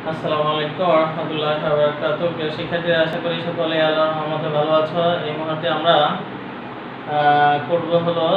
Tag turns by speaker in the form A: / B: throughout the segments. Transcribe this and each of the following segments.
A: আসসালামু আলাইকুম ওয়া রাহমাতুল্লাহি ওয়া বারাকাতুহু। প্রিয় শিক্ষার্থীরা, আশা করি সকলেই আল্লাহর রহমতে ভালো আছো। এই মুহূর্তে আমরা করব হলো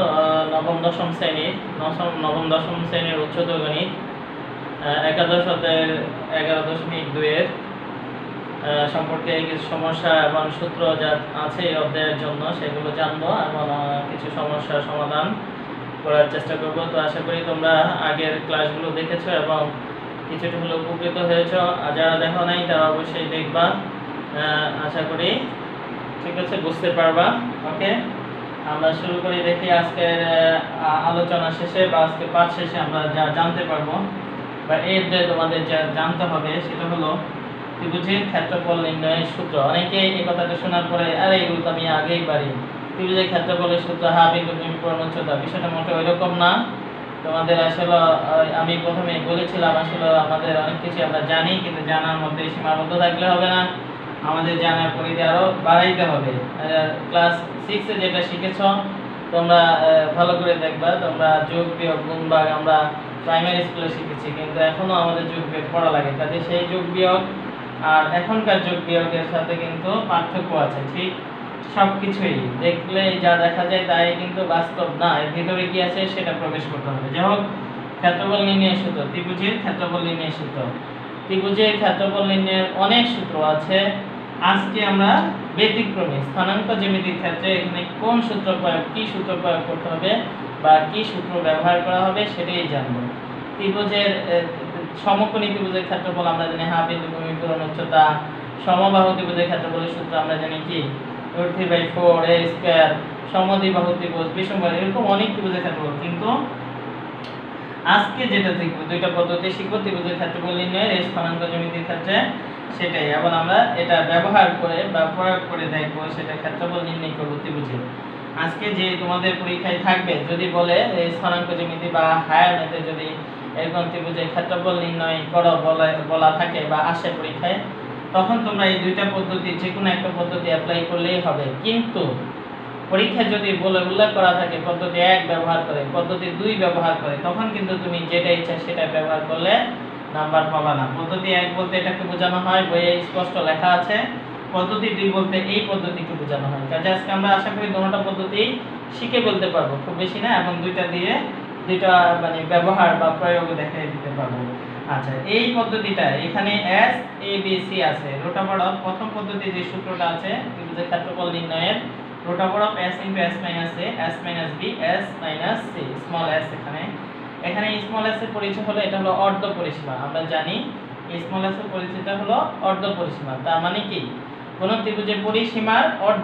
A: নবম দশম শ্রেণীর উচ্চতর গণিত একাদশ অধ্যায়ের 11.2 এর সম্পর্কে কিছু সমস্যা এবং সূত্র যা আছে এই অধ্যায়ের জন্য সেগুলো জানবো এবং কিছু সমস্যার সমাধান করার চেষ্টা করব। তো আশা করি তোমরা আগের ক্লাসগুলো দেখেছো এবং কিছুটা হলে উপকৃত হয়েছ। আর যারা দেখো নাই তারা অবশ্যই দেখবা, আশা করি ঠিক আছে, বুঝতে পারবা। ওকে, আমরা শুরু করি। দেখি আজকের আলোচনা শেষে বা আজকে পাঠ শেষে আমরা যা জানতে পারবো বা এর যে তোমাদের যা জানতে হবে সেটা হলো ত্রিভুজের ক্ষেত্রফল নির্ণয়ের সূত্র। অনেকে এই কথাটা শোনার পরে আরে এগুলো তো আমি আগেই পারি, ত্রিভুজের ক্ষেত্রফলের সূত্র বিন্দু পূরণ উচ্চতা। বিষয়টা মোটে ওইরকম না। তোমাদের আসলে আমি প্রথমে বলেছিলাম আসলে আমাদের অনেক কিছু আমরা জানি, কিন্তু জানার মধ্যে সীমাবদ্ধ থাকলে হবে না, আমাদের জানার পরিধি আরো বাড়াইতে হবে। ক্লাস 6 এ যেটা শিখেছ তোমরা ভালো করে দেখবা। তোমরা যোগ বিয়োগ গুণ ভাগ আমরা প্রাইমারি স্কুলে শিখেছি, কিন্তু এখনো আমাদের যোগ বিয়োগ পড়া লাগে। কাজে সেই যোগ বিয়োগ আর এখনকার যোগ বিয়োগের সাথে কিন্তু পার্থক্য আছে। ঠিক সব কিছুই দেখলে যা দেখা যায় তাই কিন্তু বাস্তব না, এর ভিতরে কি আছে সেটা প্রবেশ করতে হবে। যাই হোক, ক্ষেত্রফল নির্ণয়ের সূত্র, ত্রিভুজের ক্ষেত্রফল নির্ণয়ের সূত্র। ত্রিভুজের ক্ষেত্রফল নির্ণয়ের অনেক সূত্র আছে। আজকে আমরা ব্যতিক্রমী স্থানাঙ্ক জ্যামিতির ক্ষেত্রে এখানে কোন সূত্র প্রয়োগ, কি সূত্র প্রয়োগ করতে হবে বা কি সূত্র ব্যবহার করা হবে সেটাই জানবো। ত্রিভুজের সমকোণী ত্রিভুজের ক্ষেত্রফল আমরা জানি বিন্দু ভূমি পূরণ উচ্চতা। সমবাহু ত্রিভুজের ক্ষেত্রফলের সূত্র আমরা জানি কি √3/4 a স্কয়ার। সমদ্বিবাহু ত্রিভুজ, বিষমবাহু, এরকম অনেক ত্রিভুজের ক্ষেত্রফল। কিন্তু আজকে যেটা দেখব, দুইটা পদ্ধতি শিখব ত্রিভুজের ক্ষেত্রফল নির্ণয়ের এই স্থানাঙ্ক জ্যামিতির ক্ষেত্রে, সেটাই। এবং আমরা এটা ব্যবহার করে বা প্রয়োগ করে দেখব, সেটা ক্ষেত্রফল নির্ণয় করব ত্রিভুজের। আজকে যে তোমাদের পরীক্ষায় থাকবে, যদি বলে এই স্থানাঙ্ক জ্যামিতি বা হায়ার ম্যাথে যদি এরকম ত্রিভুজের ক্ষেত্রফল নির্ণয় করো বলা থাকে বা আসে পরীক্ষায়, তখন তোমরা এই দুইটা পদ্ধতি যে কোনো একটা পদ্ধতি অ্যাপ্লাই করলেই হবে। কিন্তু পরীক্ষায় যদি বলে উল্লেখ করা থাকে পদ্ধতি 1 ব্যবহার করে, পদ্ধতি 2 ব্যবহার করে, তখন কিন্তু তুমি যেটা ইচ্ছা সেটা ব্যবহার করলে নাম্বার পাবা না। পদ্ধতি 1 বলতে এটাকে বোঝানো হয়, বইয়ে স্পষ্ট লেখা আছে। পদ্ধতি 2 বলতে এই পদ্ধতিকে বোঝানো হয়। কাজে আজকে আমরা আশা করি দুটোটা পদ্ধতি শিখে বলতে পারবো, খুব বেশি না, এবং দুইটা দিয়ে দুইটা মানে ব্যবহার বা প্রয়োগ দেখাই দিতে পারবো। আচ্ছা, এই পদ্ধতিটা এখানে s a b c আছে। রোটাবড় প্রথম পদ্ধতি যে সূত্রটা আছে ত্রিভুজের ক্ষেত্রফল নির্ণয়ের, রোটাবড় s * s - a s - b s - c, small s। এখানে স্মল s এর পরিচয় হলো এটা হলো অর্ধ পরিসীমা। আমরা জানি স্মল s এর পরিচয়টা হলো অর্ধ পরিসীমা। তার মানে কি, কোন ত্রিভুজের পরিসীমার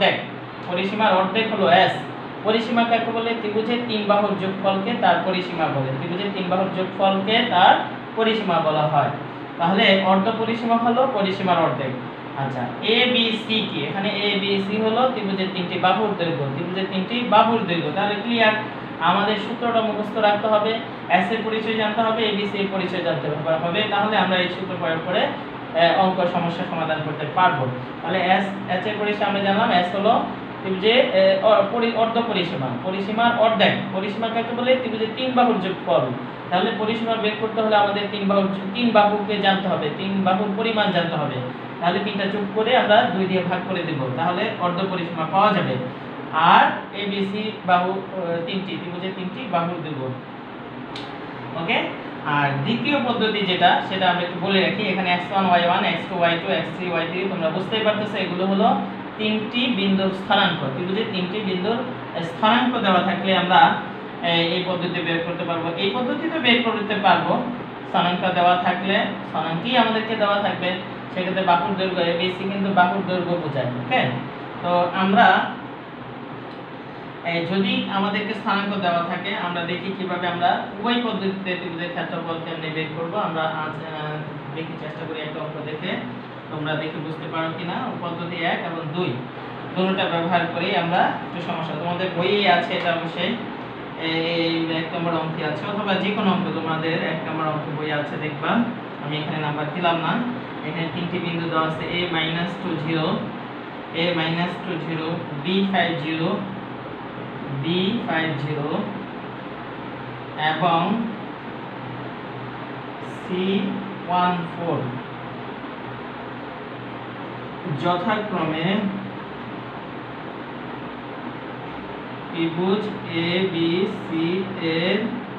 A: অর্ধেক হলো s। পরিসীমা কাকে বলে? ত্রিভুজের 3 বাহুর যোগফলকে তার পরিসীমা বলে। ত্রিভুজের 3 বাহুর যোগফলকে তার পরিসীমা বলা হয়। তাহলে অর্ধ পরিসীমা হলো পরিসীমার অর্ধেক। আচ্ছা, a b c কি? এখানে a b c হলো ত্রিভুজের 3টি বাহুর দৈর্ঘ্য। ত্রিভুজের 3টি বাহুর দৈর্ঘ্য, তাহলে ক্লিয়ার। আমাদের সূত্রটা মুখস্থ রাখতে হবে, s এর পরিচয় জানতে হবে, a b c এর পরিচয় জানতে হবে, তাহলে আমরা এই সূত্র প্রয়োগ করে অঙ্ক সমস্যা সমাধান করতে পারবো। তাহলে s এর পরিচয় আমরা জানলাম। s হলো ত্রিভুজের অর্ধ পরিসীমার অর্ধেক। পরিসীমা কাকে বলে? ত্রিভুজের 3 বাহুর যোগফল। তাহলে পরিসীমা বের করতে হলে আমাদের 3 বাহুকে জানতে হবে, 3 বাহুর পরিমাণ জানতে হবে। তাহলে 3টা যোগ করে আমরা 2 দিয়ে ভাগ করে দেব, তাহলে অর্ধ পরিসীমা পাওয়া যাবে। আর ABC বাহু 3টি, ত্রিভুজের 3টি বাহুর দৈর্ঘ্য। ওকে। আর দ্বিতীয় পদ্ধতি যেটা, সেটা আমরা একটু বলে রাখি। এখানে x1 y1 x2 y2 x3 y3, তোমরা বুঝতেই পারতেছো এগুলো হলো 3টি বিন্দুর স্থানাঙ্ক। ত্রিভুজের 3টি বিন্দুর স্থানাঙ্ক দেওয়া থাকলে আমরা এই পদ্ধতি বের করতে পারবো। এই পদ্ধতিতে বের করতে পারবো স্থানাঙ্ক দেওয়া থাকলে, স্থানাঙ্কই আমাদেরকে দেওয়া থাকবে, সেক্ষেত্রে বাহুর দৈর্ঘ্য ABC কিন্তু বাহুর দৈর্ঘ্য বোঝায়। ওকে, তো আমরা যদি আমাদেরকে স্থানাঙ্ক দেওয়া থাকে, আমরা দেখি কিভাবে আমরা উভয় পদ্ধতিতে ত্রিভুজের ক্ষেত্রফল কেমনে বের করব। আমরা আজ দেখি, চেষ্টা করি একটা অঙ্ক দেখে, তোমরা দেখে বুঝতে পারো কিনা। পদ্ধতি 1 এবং 2 দুটোটা ব্যবহার করে আমরা একটু সমস্যা, তোমাদের বইয়ে আছে এটা অবশ্যই, এই 1 নম্বর অঙ্কে আছে, অথবা যে কোনো অঙ্ক তোমাদের 1 নম্বর অঙ্ক বই আছে, দেখবা। আমি এখানে নাম্বার দিলাম না। এখানে 3টি বিন্দু দেওয়া আছে, a - 2 0, a - 2 0, b 5 0, b 5 0 এবং c 1 4। যথাক্রমে ত্রিভুজ এ বি সি এর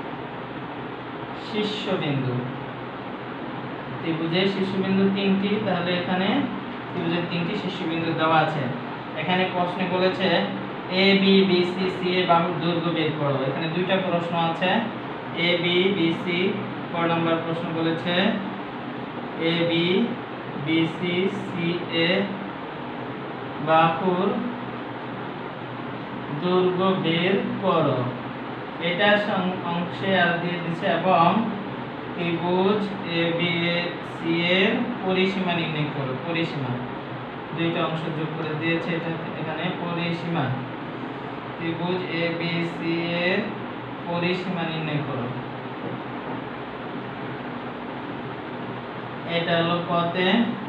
A: শীর্ষবিন্দু, ত্রিভুজের শীর্ষবিন্দু তিনটি, তাহলে এখানে ত্রিভুজের তিনটি শীর্ষবিন্দু দেওয়া আছে। এখানে প্রশ্ন বলেছে A B B C C এর বাহুর দৈর্ঘ্য বের করো। এখানে দুইটা প্রশ্ন আছে, এ বি বি সি। ক নম্বর প্রশ্ন বলেছে A B B C C A বাহুর দৈর্ঘ্য বের করো। এটা অংশে আর দিয়ে দিচ্ছে এবং ত্রিভুজ এ বি সি এর পরিসীমা নির্ণয় করো। পরিসীমা দুইটা অংশ যোগ করে দিয়েছে, এটা এখানে পরিসীমা, ত্রিভুজ এ বি সি এর পরিসীমা নির্ণয় করো। এটা হলো কতে,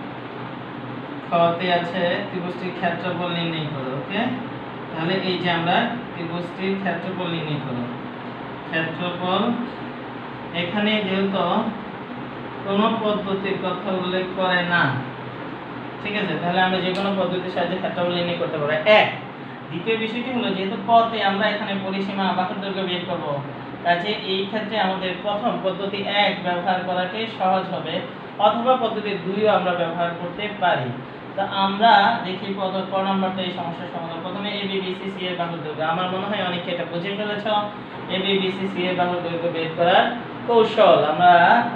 A: খতে আছে ত্রিভুজটির ক্ষেত্রফল নির্ণয় করো। ওকে, তাহলে এই যে আমরা ত্রিভুজটির ক্ষেত্রফল নির্ণয় করো। ক্ষেত্রফল এখানে যেহেতু কোন পদ্ধতির কথা উল্লেখ করে না, ঠিক আছে, তাহলে আমরা যে কোনো পদ্ধতির সাহায্যে ক্ষেত্রফল নির্ণয় করতে পারবো। এক, দ্বিতীয় বিষয়টি হলো যেহেতু পথে আমরা এখানে পরিসীমা বাহুর দৈর্ঘ্য বের করব, কাজে এই ক্ষেত্রে আমাদের প্রথম পদ্ধতি 1 ব্যবহার করাটাই সহজ হবে, অথবা পদ্ধতি 2ও আমরা ব্যবহার করতে পারি। তো আমরা দেখি ক নম্বরটা এই সমস্যার সমাধান। প্রথমে A B B C C এর বাহুর দৈর্ঘ্য, আমার মনে হয় অনেকে এটা বুঝে ফেলেছো। A B B C C এর বাহুর দৈর্ঘ্য বের করার কৌশল আমরা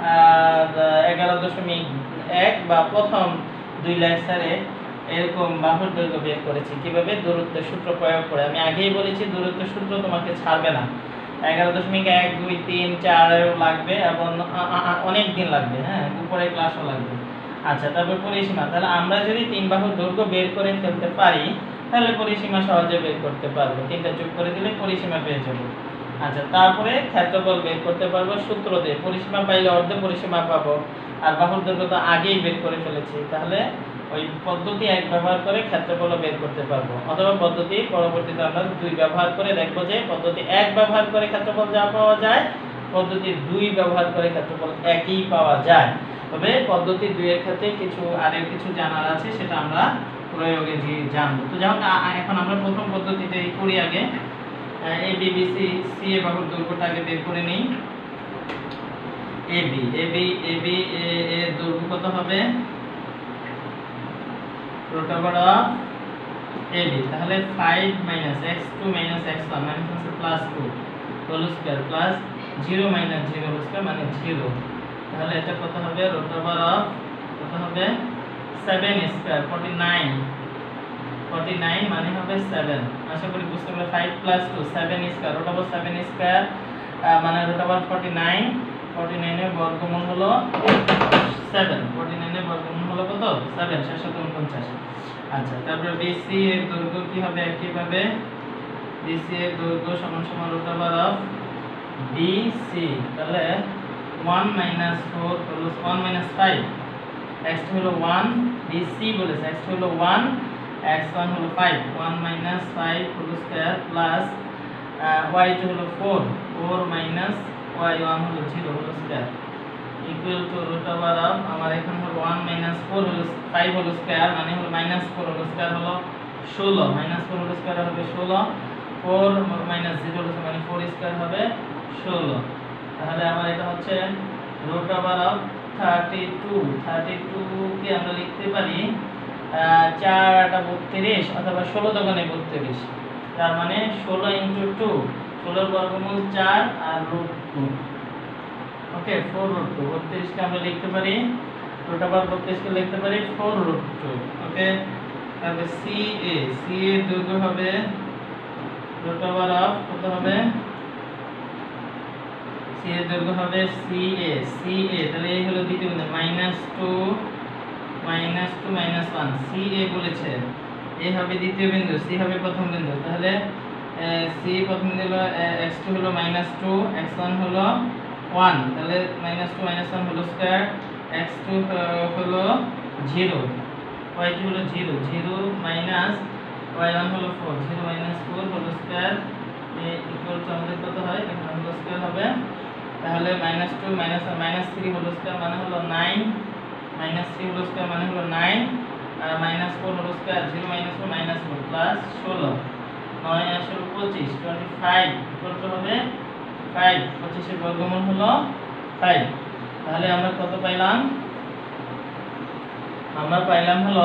A: 11.1 বা প্রথম 2 লেকচারে এরকম বাহুর দৈর্ঘ্য বের করেছি কিভাবে, দূরত্বের সূত্র প্রয়োগ করে। আমি আগেই বলেছি দূরত্বের সূত্র তোমাকে ছাড়বে না, 11.1 2 3 4 লাগবে এবং অনেক দিন লাগবে, হ্যাঁ, উপরে ক্লাসও লাগবে। আচ্ছা, তারপর পরিসীমা, তাহলে আমরা যদি 3 বাহুর দৈর্ঘ্য বের করে ফেলতে পারি তাহলে পরিসীমা সহজে বের করতে পারবো, তিনটা যোগ করে দিলে পরিসীমা পেয়ে যাব। আচ্ছা, তারপরে ক্ষেত্রফল বের করতে পারবো সূত্র দিয়ে, পরিসীমা পাইলে অর্ধ পরিসীমা পাবো, আর বাহুর দৈর্ঘ্য তো আগেই বের করে ফেলেছি, তাহলে ওই পদ্ধতি 1 ব্যবহার করে ক্ষেত্রফল বের করতে পারবো, অথবা পদ্ধতি পরবর্তীতে আমরা 2 ব্যবহার করে দেখব যে পদ্ধতি 1 ব্যবহার করে ক্ষেত্রফল যা পাওয়া যায় পদ্ধতি 2 ব্যবহার করে ক্ষেত্রফল একই পাওয়া যায়। তবে পদ্ধতি 2 এর ক্ষেত্রে কিছু জানার আছে, সেটা আমরা প্রয়োগে জানবো। তো যাই হোক, এখন আমরা প্রথম পদ্ধতিটাই করি আগে। A B B C C এর বাহুর দৈর্ঘ্যটা আগে বের করে নেই। এ বি এর দৈর্ঘ্য কত হবে, root over of AB, তাহলে 5 - x2 - x1 মানে হচ্ছে +2 whole square plus 0 - 0 whole square মানে 0, তাহলে এটা কত হবে, root over of কত হবে 7 স্কয়ার 49 মানে হবে 7। আশা করি বুঝতে পারলে 5 + 2 7 স্কয়ার, root over 7 স্কয়ার মানে root over 49 এর বর্গমূল হলো 7, 49 এর বর্গমূল হলো কত 7, 749। আচ্ছা, তারপর BC এর দৈর্ঘ্য কি হবে, একইভাবে BC এর দৈর্ঘ্য সমান সমান root over of BC, তাহলে 1 - 4 হলো 1 - 5, x2 হলো 1, BC বলেছে x2 হলো 1, x1 হলো 5, 1 - 5 হোল স্কয়ার প্লাস y2 হলো 4 y1 হলো 0 whole square equal to root over of, আমার এখানে হলো 1 - 4 হলো 5 হোল স্কয়ার মানে হলো -4 হোল স্কয়ার হলো 16, -4 হোল স্কয়ার হবে 16, 4 - 0 হলো মানে 4 স্কয়ার হবে 16, তাহলে আমার এটা হচ্ছে root over of 32 কে আমরা লিখতে পারি 4 8 32 অথবা 16 দোকানে 32, তার মানে 16 * 2, 16 এর বর্গমূল 4 আর √2, ওকে 4√2, 32 কে আমরা লিখতে পারি root over 32 কে লিখতে পারি 4√2, ওকে। তাহলে CA এর দৈর্ঘ্য হবে root over of কত হবে, C এর দৈর্ঘ্য হবে CA, তাহলে এই হলো দ্বিতীয় বিন্দু -2 -1, CA বলেছে, A হবে দ্বিতীয় বিন্দু, C হবে প্রথম বিন্দু, তাহলে C প্রথম বিন্দু হলো x2 হলো -2, x1 হলো 1, তাহলে -2 - 1 হোল স্কয়ার, x2 হলো 0, y2 হলো 0, 0 মাইনাস y1 হলো 4, 0 - 4 হোল স্কয়ার ইকুয়াল টু আমাদের কত হয়, এখানে হোল স্কয়ার হবে, তাহলে -2 - 3 হোল স্কয়ার মানে হলো 9, -3 হোল স্কয়ার মানে হলো 9, minus 4 whole square 0 minus 4 minus 4 plus 16 9 আর 16 25 25 ইকুয়াল টু হবে 5 25 এর বর্গমূল হলো 5। তাহলে আমরা কত পাইলাম? আমরা পাইলাম হলো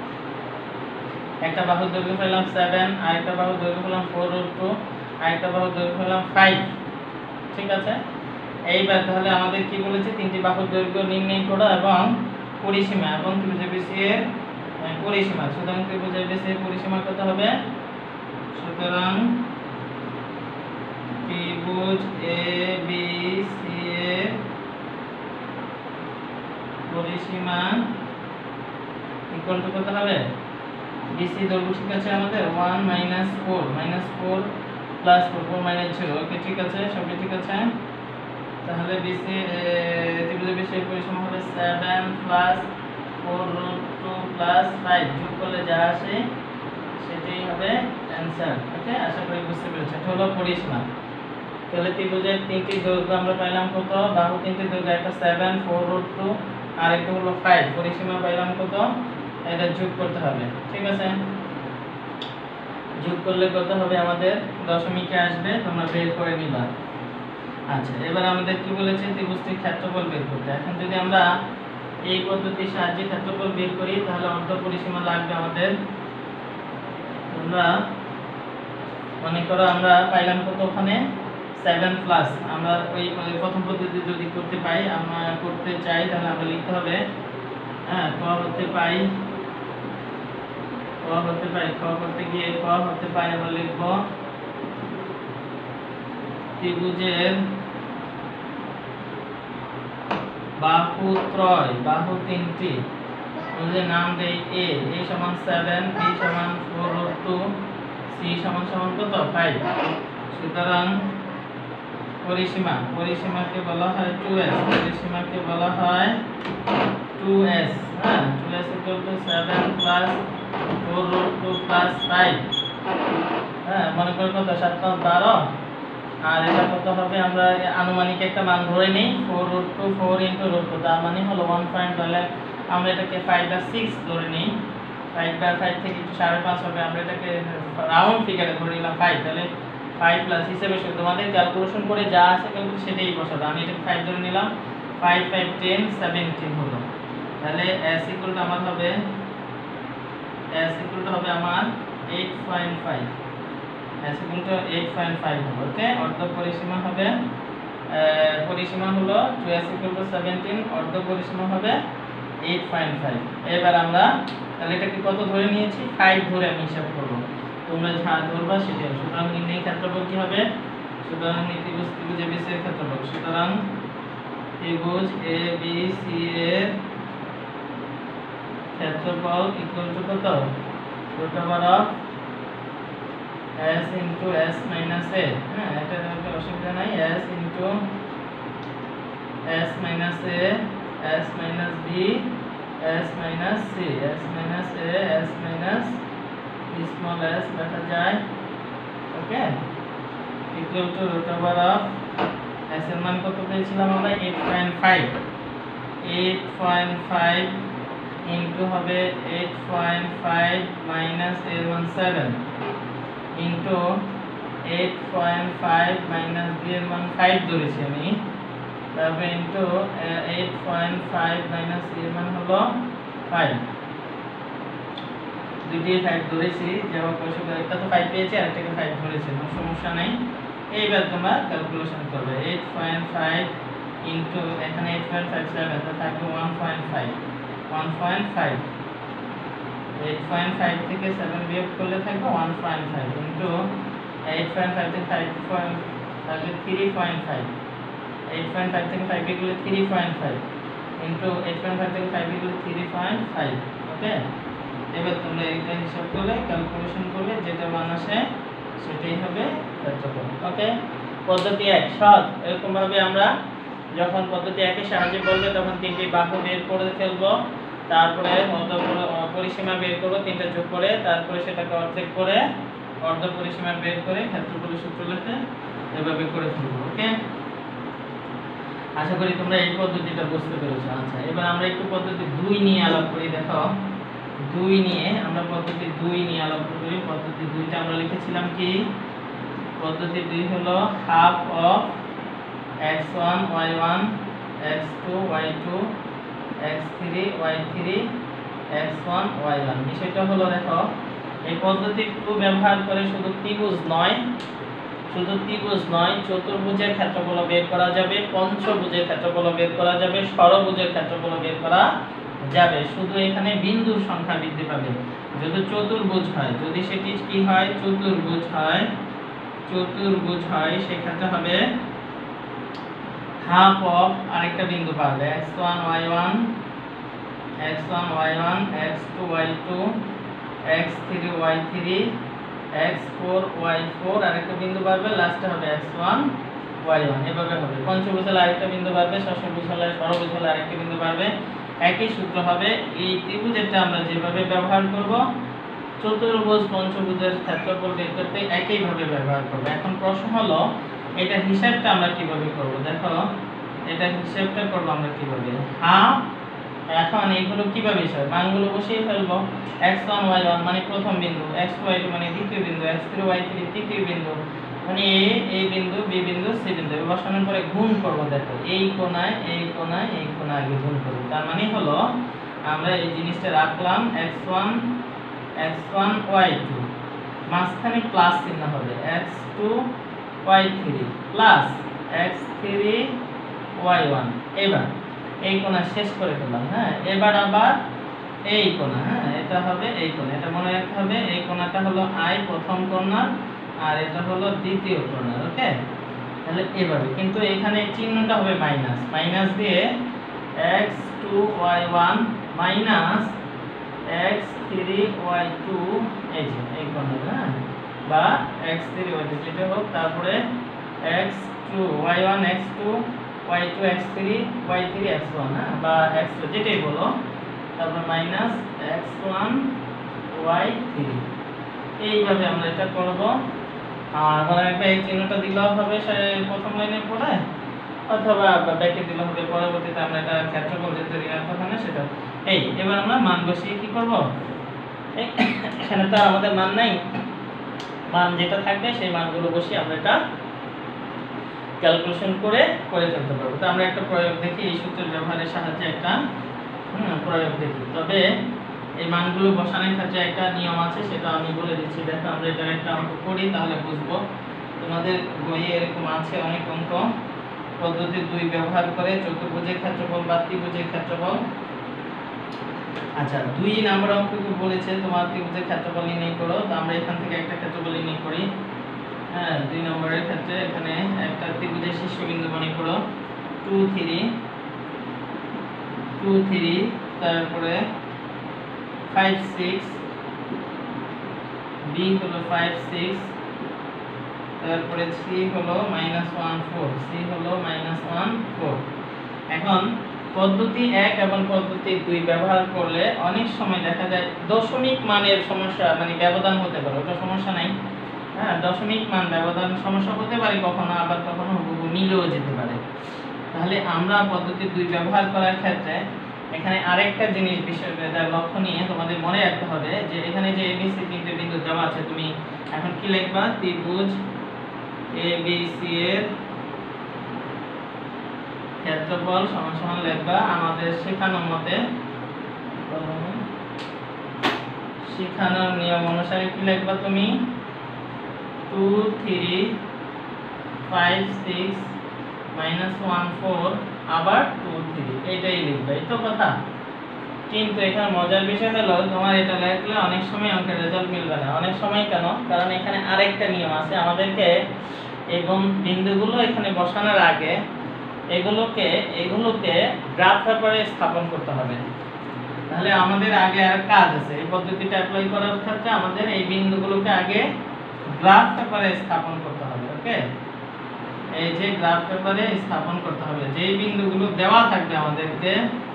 A: একটা বাহুর দৈর্ঘ্য পেলাম 7, আরেকটা বাহুর দৈর্ঘ্য পেলাম 4√2, আরেকটা বাহুর দৈর্ঘ্য পেলাম 5। ঠিক আছে, এইবার তাহলে আমাদের কি বলেছে, তিনটি বাহুর দৈর্ঘ্য নির্ণয় করো এবং পরিসীমা এবং ত্রিভুজ ABC এর পরিসীমা। সুতরাং ত্রিভুজ ABC এর পরিসীমা কত হবে? সুতরাং ত্রিভুজ ABC এর পরিসীমা ইকুয়াল টু কত হবে? BC দৈর্ঘ্য ঠিক আছে আমাদের 1 - 4 -4 প্লাস 4 4 - 0। ওকে, ঠিক আছে, সবই ঠিক আছে। তাহলে BC ত্রিভুজ ABC এর পরিসীমা হবে 7 প্লাস 4√2 প্লাস 5 যোগ করলে যা আসে সেটাই হবে অ্যানসার। ওকে, আশা করি বুঝতে পেরেছেন। এটা হলো পরিসীমা। তাহলে ত্রিভুজের তিনটি দৈর্ঘ্য আমরা পাইলাম কত? বাহু তিনটি দৈর্ঘ্য একটা 7 4√2 আর একটা হলো 5। পরিসীমা পাইলাম কত? এটা যোগ করতে হবে। ঠিক আছে, যোগ করলে কত হবে আমাদের? দশমিকে আসবে, তোমরা বের করে নিবা। আচ্ছা, এবার আমাদের কি বলেছে? ত্রিভুজটির ক্ষেত্রফল বের করতে। এখন যদি আমরা এই পদ্ধতির সাহায্যে ক্ষেত্রফল বের করি তাহলে অর্ধ পরিসীমা লাগবে আমাদের। আমরা মনে করো আমরা পাইলাম কত ওখানে? 7 প্লাস। আমরা ওই প্রথম পদ্ধতি যদি করতে পাই, আমরা করতে চাই, তাহলে আমরা লিখতে হবে ক হতে পাই ক করতে গিয়ে ক হতে পাই আমরা লিখব ত্রিভুজের বাহুত্রয়, বাহু তিনটি, ত্রিভুজের নাম দেই A সমান 7, B সমান 4√2, C সমান কত? 5। সুতরাং পরিসীমাকে বলা হয় 2s, পরিসীমাকে বলা হয় 2s। 2s equal to 7 plus 4√2 plus 5। মনে করো কত? 7 + 12। আর এটা কত হবে? আমরা আনুমানিক একটা মান ধরে নেই, 4√2 4 × √2, তার মানে হলো 1. তাহলে আমরা এটাকে 5/6 ধরে নেই। 5/5 থেকে একটু 5.5 হবে, আমরা এটাকে রাউন্ড ফিগারে ধরে নিলাম 5। তাহলে 5 প্লাস হিসেবে তোমাদের ক্যালকুলেশন করে যা আছে ক্যালকুলেশন সেটাই বসাবো। আমি এটাকে 5 ধরে নিলাম, 5 5 10 17 হলো। তাহলে s ইকুয়াল টু আমার হবে আমার 8.5। s ইকুয়াল টু 8.5 হবে। ওকে, অর্ধ পরিসীমা হবে পরিসীমা হলো 2s ইকুয়াল টু 17, অর্ধ পরিসীমা হবে 8.5। এবার আমরা তাহলে এটাকে কত ধরে নিয়েছি? 5 ধরে আমি হিসাব করব। তোমরা যা ধরবা সেটাই। সুতরাং নির্ণয় ক্ষেত্রফল কি হবে? সুতরাং ত্রিভুজ ABC এর ক্ষেত্রফল। সুতরাং ত্রিভুজ ABC এর ক্ষেত্রফল ইকুয়াল টু কত? √s * s - a। এটা অসুবিধা নাই। s * s - a, s - b, s - c, s - a, s - small s লেখা যায়। ওকে, ইকুয়াল টু s এর মান কত পেয়েছিলাম আমরা? 8.5। 8.5 ইনটু হবে 8.5 মাইনাস এর মান 7 ইনটু 8.5 মাইনাস b এর মান 5 ধরেছি আমি, তারপর ইনটু 8.5 মাইনাস c এর মান হলো 5। দুইটি 5 ধরেছি, যেমন একটা তো 5 পেয়েছি আর একটাকে 5 ধরেছি, কোনো সমস্যা নেই। এইবার তোমরা ক্যালকুলেশন করবে। 8.5 ইনটু এখানে 8.57 তো থাকবে 1.5। 8.5 থেকে 7 বিয়োগ করলে থাকবে 1.5 ইনটু 8.5 থেকে 5 থাকবে 3.5। 8.5 থেকে 5 বিয়োগ করলে 3.5 ইনটু 8.5 থেকে 5 বিয়োগ করলে 3.5। ওকে, এবার তোমরা এটা হিসাব করলে ক্যালকুলেশন করলে যেটা মান আসে সেটাই হবে ক্ষেত্রফল। ওকে, পদ্ধতি 1 সহজ। এরকম ভাবে আমরা যখন পদ্ধতি 1 এর সাহায্যে বলবে তখন তিনটি বাহু বের করে ফেলবো, তারপরে পরিসীমা বের করব, তিনটা যোগ করে, তারপরে সেটাকে অর্ধেক করে অর্ধ পরিসীমা বের করে ক্ষেত্রফলের সূত্র লিখে এভাবে করে ফেলবো। ওকে, আশা করি তোমরা এই পদ্ধতিটা বুঝতে পেরেছো। আচ্ছা, এবার আমরা একটু পদ্ধতি 2 নিয়ে আলাপ করি। দেখো 2 নিয়ে আমরা পদ্ধতি 2 নিয়ে আলোচনা করি। পদ্ধতি 2টা আমরা লিখেছিলাম কি? পদ্ধতি 2 হলো half of x1 y1 x2 y2 x3 y3 x1 y1। বিষয়টা হলো দেখো, এই পদ্ধতি 2 ব্যবহার করে শুধু ত্রিভুজ নয়, চতুর্ভুজের ক্ষেত্রফল বের করা যাবে, পঞ্চভুজের ক্ষেত্রফল বের করা যাবে, ষড়ভুজের ক্ষেত্রফল বের করা যাবে। শুধু এখানে বিন্দুর সংখ্যা বৃদ্ধি পাবে। যদি চতুর্ভুজ হয়, যদি সেটি কি হয়, চতুর্ভুজ হয় সেক্ষেত্রে হবে হাফ অফ আরেকটা বিন্দু পাবে x1 y1 x2 y2 x3 y3 x4 y4 আরেকটা বিন্দু পাবে, লাস্টে হবে x1 y1। এভাবে হবে। পঞ্চভুজ হলে আরেকটা বিন্দু পাবে, ষষ্ঠভুজ হলে ষড়ভুজ হলে আরেকটা বিন্দু পাবে। একই সূত্র হবে। এই ত্রিভুজেরটা আমরা যেভাবে ব্যবহার করব, চতুর্ভুজ পঞ্চভুজের ক্ষেত্রফল বের করতে একইভাবে ব্যবহার করব। এখন প্রশ্ন হলো এটার হিসাবটা আমরা কিভাবে করব? দেখো, এটার হিসাবটা করব আমরা কিভাবে? হাফ, এখন এইগুলো কিভাবে হিসাব? মানগুলো বসিয়ে ফেলবো। x1 y1 মানে প্রথম বিন্দু, x2 y2 মানে দ্বিতীয় বিন্দু, x3 y3 তৃতীয় বিন্দু, মানে a বিন্দু, b বিন্দু, c বিন্দু। বসানোর পরে গুণ করব। দেখো, এই কোণায় আগে গুণ করব। তার মানে হলো আমরা এই জিনিসটা রাখলাম x1 y2, মাঝখানে প্লাস চিহ্ন হবে, x2 y3 plus x3 y1। এবার এই কোণা শেষ করে ফেললাম। হ্যাঁ, এবার আবার এই কোণা, হ্যাঁ এটা হবে এই কোণা, এটা মনে রাখতে হবে। এই কোণাটা হলো i প্রথম কোণা, আর এটা হলো দ্বিতীয় কোণা। ওকে, তাহলে এভাবে। কিন্তু এখানে চিহ্নটা হবে মাইনাস, মাইনাস দিয়ে x2 y1 minus x3 y2, এই যে এই কোণা, হ্যাঁ, বা x3 y2 যেটা হোক, তারপরে x2 y1 x2 y2 x3 y3 x1, হ্যাঁ, বা x2 যেটাই বলো, তারপর মাইনাস x1 y3। এইভাবে আমরা এটা করব। আর মনে রাখবে এই চিহ্নটা দিলেও হবে প্রথম লাইনের পরে, অথবা ব্যাকে দিলেও হবে পরবর্তীতে। আমরা এটা ক্ষেত্রফল যেটা ঋণাত্মক হয় না সেটা। এবার আমরা মান বসিয়ে কি করব? এখানে তো আমাদের মান নাই, মান যেটা থাকবে সেই মানগুলো বসিয়ে আমরা এটা ক্যালকুলেশন করে ফেলতে পারবো। তো আমরা একটা প্রয়োগ দেখি, এই সূত্রের ব্যবহারের সাহায্যে একটা প্রয়োগ দেখি। তবে এই মানগুলো বসানোর ক্ষেত্রে একটা নিয়ম আছে, সেটা আমি বলে দিচ্ছি। দেখো, আমরা এটা একটা অঙ্ক করি তাহলে বুঝবো। তোমাদের বইয়ে এরকম আছে অনেক অঙ্ক। পদ্ধতি 2 ব্যবহার করে চতুর্ভুজের ক্ষেত্রফল বা ত্রিভুজের ক্ষেত্রফল। আচ্ছা, 2 নাম্বার অঙ্ককে বলেছে তোমার ত্রিভুজের ক্ষেত্রফল নির্ণয় করো। তো আমরা এখান থেকে একটা ক্ষেত্রফল নির্ণয় করি। হ্যাঁ, 2 নম্বরের ক্ষেত্রে এখানে একটা ত্রিভুজের শীর্ষবিন্দু মনে করো 2 3, তারপরে 5 6, b হলো 5 6, তারপরে 3 হলো -1 4, c হলো -1 4। এখন পদ্ধতি 1 এবং পদ্ধতি 2 ব্যবহার করলে অনেক সময় দেখা যায় দশমিক মানের সমস্যা, মানে ব্যবধান হতে পারে, ওটা সমস্যা নাই। হ্যাঁ, দশমিক মান ব্যবধান সমস্যা হতে পারে কখনো, আবার কখনো হুবহু মিলেও যেতে পারে। তাহলে আমরা পদ্ধতি 2 ব্যবহার করার ক্ষেত্রে এখানে আরেকটা জিনিস বিষয় লক্ষ্য নিয়ে তোমাদের মনে রাখতে হবে যে এখানে যে ABC তিনটে বিন্দু দেওয়া আছে, তুমি এখন কি লিখবা? ত্রিভুজ ABC এর ক্ষেত্রফল সমান সমান লিখবা আমাদের শেখানোর মতে, শেখানোর নিয়ম অনুসারে কি লিখবা তুমি? 2 3 5 6 -1 4 আবার 2 3, এটাই লিখবে। এই তো কথা। কিন্তু এখানে মজার বিষয় হলো তোমার এটা লিখলে অনেক সময় অঙ্কের রেজাল্ট মিলবে না। অনেক সময় কেন? কারণ এখানে আরেকটা নিয়ম আছে। আমাদেরকে এবং বিন্দুগুলো এখানে বসানোর আগে এগুলোকে গ্রাফ পেপারে স্থাপন করতে হবে। তাহলে আমাদের আগে আর কাজ আছে। এই পদ্ধতিটা অ্যাপ্লাই করার ক্ষেত্রে আমাদের এই বিন্দুগুলোকে আগে গ্রাফ পেপারে স্থাপন করতে হবে। ওকে, এই যে গ্রাফ পেপারে স্থাপন করতে হবে। যেই বিন্দুগুলো দেওয়া থাকবে আমাদেরকে,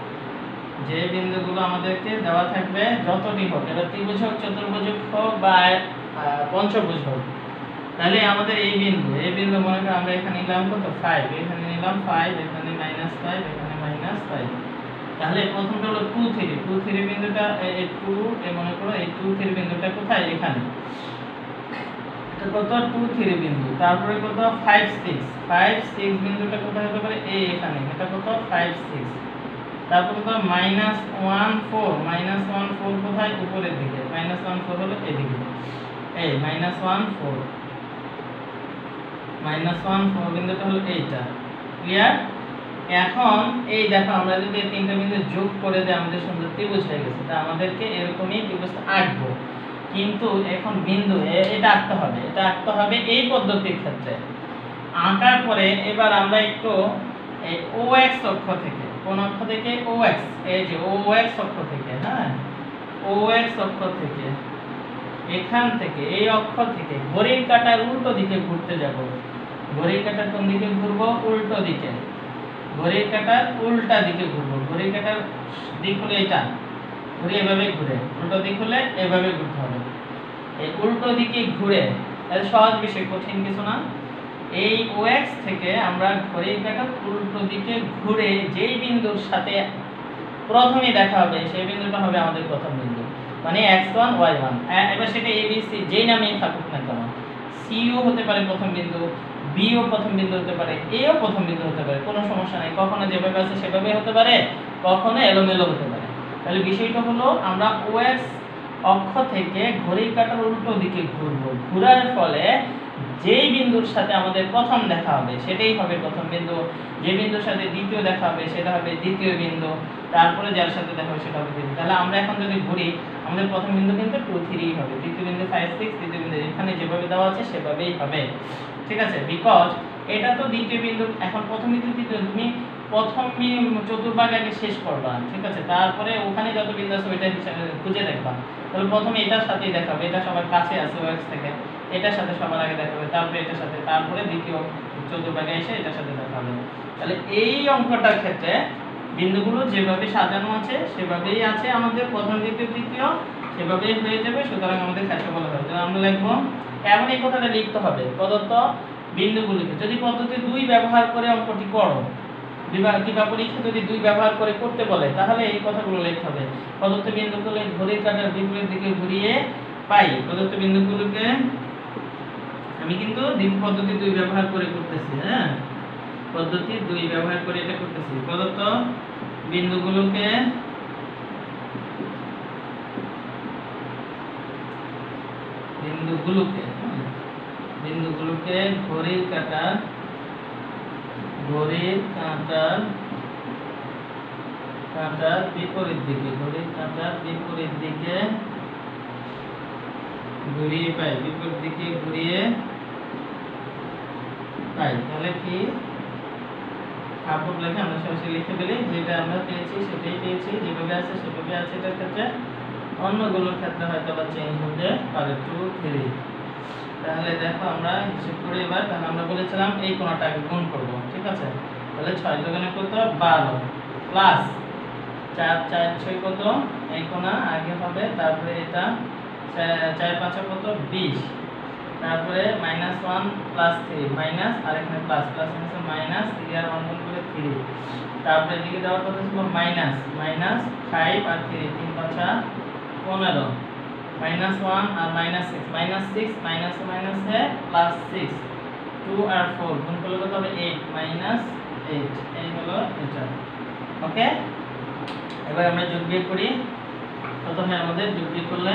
A: দেওয়া থাকবে যতটি হোক, এটা ত্রিভুজ হোক, চতুর্ভুজ হোক বা পঞ্চভুজ হোক, তাহলে আমাদের এই বিন্দু মনে করো আমরা এখানে নিলাম কত? 5, এখানে নিলাম 5, এখানে -5, এখানে -5। তাহলে প্রথমটা হলো 2 3, 2 3 বিন্দুটা এই 2, এই মনে করো এই 2 3 বিন্দুটা কোথায়, এখানে। এটা কত 2 3 বিন্দু। তারপরে কত 5 6, 5 6 বিন্দুটা কোথায় হতে পারে, এই এখানে। এটা কত 5 6। তারপর কত -1 4, -1 4 কোথায়, উপরের দিকে। -1 4 হলো এদিকে, এই -1 4, -1 4 বিন্দুটা হলো এইটা। ক্লিয়ার? এখন এই দেখো আমরা যদি এই তিনটা বিন্দু যোগ করে দেই আমাদের সুন্দর ত্রিভুজ হয়ে গেছে। তা আমাদেরকে এরকমই ত্রিভুজ আঁকবো, কিন্তু এখন বিন্দু এটা আঁকতে হবে, এটা আঁকতে হবে এই পদ্ধতির ক্ষেত্রে। আঁকার পরে এবার আমরা একটু এই OX অক্ষ থেকে, কোন অক্ষ থেকে, OX, এই যে OX অক্ষ থেকে, হ্যাঁ OX অক্ষ থেকে, এখান থেকে এই অক্ষ থেকে ঘড়ির কাঁটার উল্টো দিকে ঘুরতে যাব। ঘড়ির কাঁটার কোন দিকে ঘুরবো, উল্টো দিকে। ঘড়ির কাঁটার উল্টা দিকে ঘুরবো। ঘড়ির কাঁটার দিক হলো এটা, ঘুরে এভাবে ঘুরে, উল্টো দিক হলে এভাবে ঘুরতে হবে। এই উল্টো দিকে ঘুরে, এটা সহজ বিষয়, কঠিন কিছু না। এই OX থেকে আমরা ঘড়ির কাঁটার উল্টো দিকে ঘুরে যেই বিন্দুর সাথে প্রথমে দেখা হবে সেই বিন্দুটা হবে আমাদের প্রথম বিন্দু, মানে x1 y1। এবার সেটা ABC যেই নামেই থাকুক না কেন, Cও হতে পারে প্রথম বিন্দু, বিও প্রথম বিন্দু হতে পারে, এও প্রথম বিন্দু হতে পারে, কোনো সমস্যা নাই। কখনো যেভাবে আছে সেভাবেই হতে পারে, কখনো এলোমেলো হতে পারে। তাহলে বিষয়টা হলো আমরা OX অক্ষ থেকে ঘড়ির কাঁটার উল্টো দিকে ঘুরবো। ঘোরার ফলে যেই বিন্দুর সাথে আমাদের প্রথম দেখা হবে সেটাই হবে প্রথম বিন্দু, যে বিন্দুর সাথে দ্বিতীয় দেখা হবে সেটা হবে দ্বিতীয় বিন্দু, তারপরে যার সাথে দেখা হবে সেটা হবে বিন্দু। তাহলে আমরা এখন যদি ঘুরি আমাদের প্রথম বিন্দু কিন্তু 2 3 হবে, দ্বিতীয় বিন্দু 5 6, তৃতীয় বিন্দু এখানে যেভাবে দেওয়া আছে সেভাবেই হবে। ঠিক আছে, বিকজ এটা তো দ্বিতীয় বিন্দু। এখন প্রথম বিন্দু দ্বিতীয়, তুমি প্রথম চতুর্ভাগ আগে শেষ করবা, ঠিক আছে, তারপরে ওখানে যত বিন্দু আছে ওইটা খুঁজে দেখবা। তাহলে প্রথমে এটার সাথেই দেখাবে, এটা সবার কাছে আছে OX থেকে, এটার সাথে সবার আগে দেখাবে, তারপরে এটার সাথে, তারপরে দ্বিতীয় চতুর্ভাগে এসে এটার সাথে দেখাবে। তাহলে এই অঙ্কটার ক্ষেত্রে বিন্দুগুলো যেভাবে সাজানো আছে সেভাবেই আছে, আমাদের প্রথম দ্বিতীয় তৃতীয় সেভাবেই হয়ে যাবে। সুতরাং আমাদের ক্ষেত্রফল হবে, তো আমরা লিখবো এমন এই কথাটা লিখতে হবে, প্রদত্ত বিন্দুগুলিকে যদি পদ্ধতি 2 ব্যবহার করে অঙ্কটি করো, কিংবা পরীক্ষা যদি 2 ব্যবহার করে করতে বলে, তাহলে এই কথাগুলো লিখতে হবে। প্রদত্ত বিন্দুগুলো ঘড়ির কাঁটার বিপরীত দিকে ঘুরিয়ে পাই। প্রদত্ত বিন্দুগুলোকে আমি কিন্তু পদ্ধতি 2 ব্যবহার করে করতেছি, হ্যাঁ পদ্ধতি 2 ব্যবহার করে এটা করতেছি। প্রদত্ত বিন্দুগুলোকে ঘড়ির কাঁটার বিপরীত দিকে, ঘড়ির কাঁটার বিপরীত দিকে ঘুরিয়ে পাই, বিপরীত দিকে ঘুরিয়ে পাই। তাহলে কি আপন লেখা আমরা সরাসরি লিখে দিলে যেটা আমরা পেয়েছি সেটাই পেয়েছি, যেভাবে আছে সেভাবে আছে। এটার ক্ষেত্রে অন্যগুলোর ক্ষেত্রে হয়তো বা চেঞ্জ হতে পারে। 2 3, তাহলে দেখো আমরা হিসাব করে এবার, তাহলে আমরা বলেছিলাম এই কোণটাকে গুণ করব, ঠিক আছে। তাহলে 6 দুগুণে কত 12 প্লাস 4 4 6 কত, এই কোণা আগে হবে, তারপরে এটা 4 5 কত 20, তারপরে -1 প্লাস 3 মাইনাস, আর এখানে প্লাস প্লাস আছে মাইনাস 3 আর 1 গুণ করে 3, তারপরে এদিকে দেওয়ার কথা ছিল মাইনাস 5 আর 3 3 5 15, -1 আর -6 -6 মাইনাস মাইনাস এ প্লাস 6, 2 আর 4 গুণ করলে কত হবে 8 -8, এই হলো এটা। ওকে, এবার আমরা যোগ বিয়োগ করি। কত হয় আমাদের যোগ বিয়োগ করলে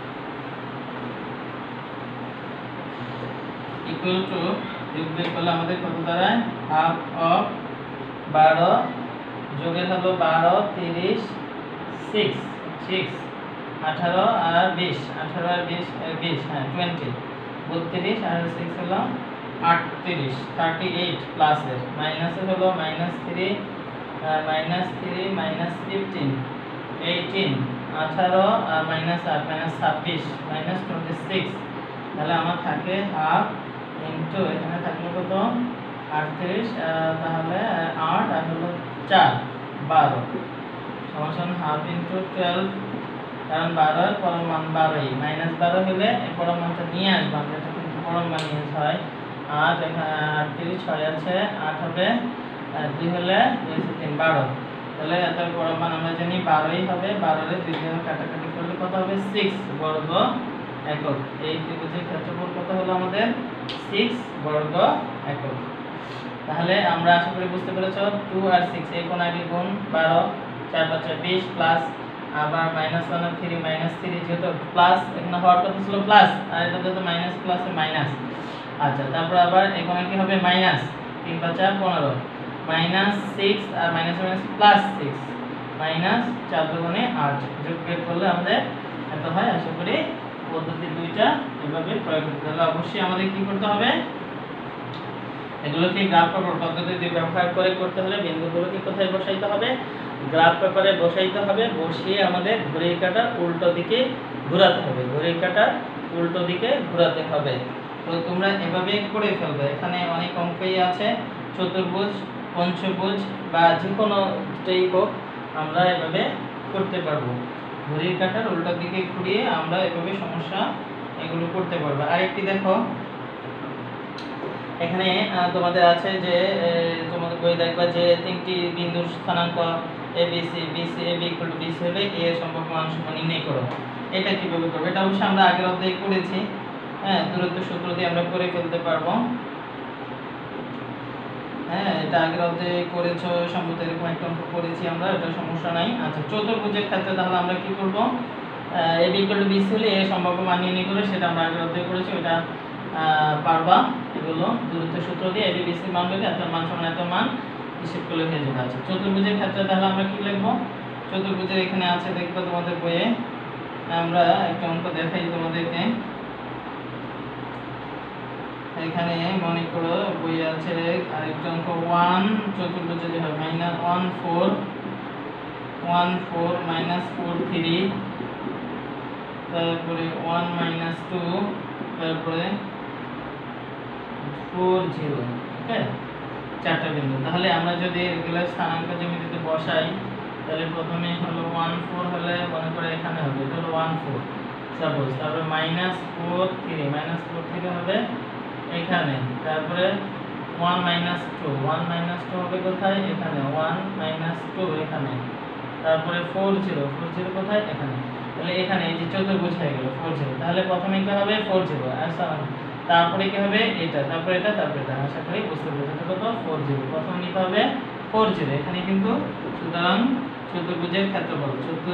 A: ইকুয়াল টু, যোগ বিয়োগ করলে আমাদের কত দাঁড়ায়, হাফ অফ 12 যোগের হলো 12 30 6 6 18 আর 20, 18 আর 20 20, হ্যাঁ 20 32 আর 6 হলো 38 38 প্লাসের মাইনাসের হলো -3 -3 -15 18 18 আর -8 -26 -26, তাহলে আমার থাকে হাফ ইনটু এখানে থাকলো কত 38, তাহলে 8 আর হলো 4 12 সমান হাফ ইনটু 12, কারণ 12 এর পরম মান 12ই, -12 হলে এই পরম মানটা নিয়ে আসবো আমরা, এটা কিন্তু পরম মান নিয়ে হয় 8, এখানে 38 6 আছে 8 হবে, 2 হলে 2 3 12, তাহলে এত বড় মান আমরা জানি 12ই হবে। 12 এর 2 দিয়ে কাটাকাটি করলে কত হবে 6 বর্গ একক। এই ত্রিভুজের ক্ষেত্রফল কত হলো আমাদের 6 বর্গ একক। তাহলে আমরা আশা করি বুঝতে পেরেছো 2 আর 6 এই কোণ আগে গুণ 12 4 5 20 প্লাস আবার -1 আর 3 -3 যেহেতু প্লাস এখানে হওয়ার কথা ছিল প্লাস আর এটা যেহেতু মাইনাস প্লাসে মাইনাস। আচ্ছা তারপর আবার এখানে কি হবে মাইনাস 3 5 15 -6 আর মাইনাস প্লাস 6 মাইনাস 4 দুগুণে 8 যোগ বিয়োগ করলে আমাদের এত হয়। আশা করি পদ্ধতি দুইটা এভাবে প্রয়োগ করতে হলে অবশ্যই আমাদের কি করতে হবে এগুলোকে গ্রাফ পেপার পদ্ধতি দিয়ে ব্যবহার করে করতে হলে বিন্দুগুলোকে কোথায় বসাইতে হবে গ্রাফ পেপারে বসাইতে হবে। বসিয়ে আমাদের ঘড়ির কাঁটার উল্টো দিকে ঘোরাতে হবে। ঘড়ির কাঁটার উল্টো দিকে ঘোরাতে হবে। তো তোমরা এভাবে করে ফেলবে। এখানে অনেক অঙ্কই আছে চতুর্ভুজ পঞ্চভুজ বা যে কোনোটাই হোক আমরা এভাবে করতে পারবো। ঘড়ির কাঁটার উল্টো দিকে ঘুরিয়ে আমরা এভাবে সমস্যা এগুলো করতে পারবো। আরেকটি দেখো এখানে তোমাদের আছে যে তোমাদের বই দেখবা যে তিনটি বিন্দুর স্থানাঙ্ক ABC BC AB BC হলে A এর সম্পর্ক মান সমান নির্ণয় করো। এটা কিভাবে করব এটা অবশ্যই আমরা আগের অধ্যায়ে করেছি। হ্যাঁ দূরত্ব সূত্র দিয়ে আমরা করে ফেলতে পারবো। হ্যাঁ এটা আগের অধ্যায়ে করেছো সম্ভবত এরকম একটা অঙ্ক করেছি আমরা এটা সমস্যা নাই। আচ্ছা চতুর্ভুজের ক্ষেত্রে তাহলে আমরা কি করব AB BC হলে A এর সম্পর্ক মান নির্ণয় করে সেটা আমরা আগের অধ্যায়ে করেছি। এটা পারবা এগুলো দূরত্ব সূত্র দিয়ে AB BC মান হলে এত মান সমান এত মান হিসাব করলে হয়ে যাবে। আচ্ছা চতুর্ভুজের ক্ষেত্রে তাহলে আমরা কি লিখব চতুর্ভুজের এখানে আছে দেখবা তোমাদের বইয়ে আমরা একটা অঙ্ক দেখাই তোমাদেরকে। এখানে মনে করো বইয়ে আছে আরেকটা অঙ্ক 1 চতুর্ভুজে যে হয় -1 4 1 4 -4 3 তারপরে 1 -2 তারপরে 4 0 ওকে চারটা বিন্দু। তাহলে আমরা যদি এগুলো স্থানাঙ্ক জ্যামিতিতে বসাই তাহলে প্রথমে হলো 1 4 হলে মনে করে এখানে হবে এটা হলো 1 4 সাপোজ। তারপরে -4 3 -4 থেকে হবে এখানে। তারপরে 1 -2 হবে কোথায় এখানে 1 -2 এখানে। তারপরে 4 0 কোথায় এখানে। তাহলে এখানে এই যে চতুর্ভুজ হয়ে গেল 4 0। তাহলে প্রথমে কি হবে 4 0 আচ্ছা তারপরে কি হবে এটা তারপরে এটা তারপরে এটা। আশা করি বুঝতে পেরেছো কত 4 0 প্রথমে নিতে হবে 4 0 এখানে কিন্তু। সুতরাং চতুর্ভুজের ক্ষেত্রফল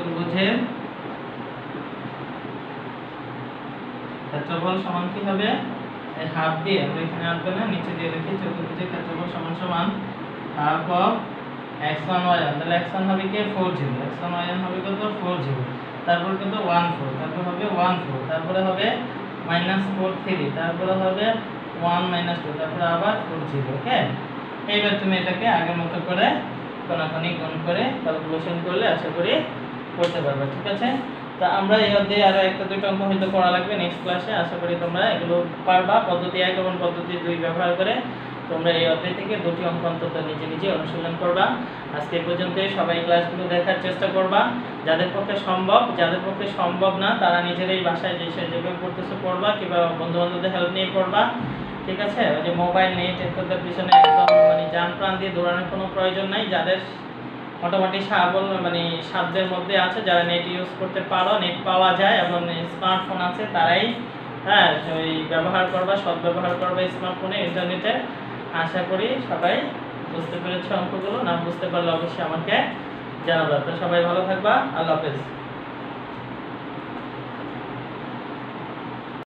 A: সমান কি হবে হাফ দিয়ে আমরা এখানে আসবে না নিচে দিয়ে লিখি চতুর্ভুজের ক্ষেত্রফল সমান সমান হাফ অফ x1 y1। তাহলে x1 হবে কি 4 0 x1 y1 হবে কত 4 0 তারপর কত 1 4 তারপর হবে 1 4 তারপরে হবে -4 3 তারপরে হবে 1 -2 তারপরে আবার 4 0 ওকে। এইবার তুমি এটাকে আগের মতো করে কোণাকুণি গুণ করে ক্যালকুলেশন করলে আশা করি করতে পারবে ঠিক আছে। তো আমরা এই অধ্যায়ে আরো একটা দুটো অঙ্ক হয়তো করা লাগবে নেক্সট ক্লাসে। আশা করি তোমরা এগুলো পারবা। পদ্ধতি 1 এবং পদ্ধতি 2 ব্যবহার করে তোমরা এই অধ্যায় থেকে দুটি অঙ্ক অন্তত নিজে নিজে অনুশীলন করবা। আজকে পর্যন্ত সবাই ক্লাসগুলো দেখার চেষ্টা করবা। যাদের পক্ষে সম্ভব না তারা নিজেরাই বাসায় যেভাবে পড়তেছো পড়বা কিংবা বন্ধু-বান্ধবদের হেল্প নিয়ে পড়বা ঠিক আছে। ওই যে মোবাইল নেট এর পিছনে একদম মানে জান প্রাণ দিয়ে দৌড়ানোর কোনো প্রয়োজন নাই। যাদের মোটামুটি সাধ্যের মধ্যে আছে যারা নেট ইউজ করতে পারো নেট পাওয়া যায় এবং স্মার্টফোন আছে তারাই হ্যাঁ ওই ব্যবহার করবা সদ্ব্যবহার করবা স্মার্টফোনে ইন্টারনেটে। আশা করি সবাই বুঝতে পেরেছো অঙ্কগুলো। না বুঝতে পারলে অবশ্যই আমাকে জানাবা। তো সবাই ভালো থাকবা। আল্লাহ হাফেজ।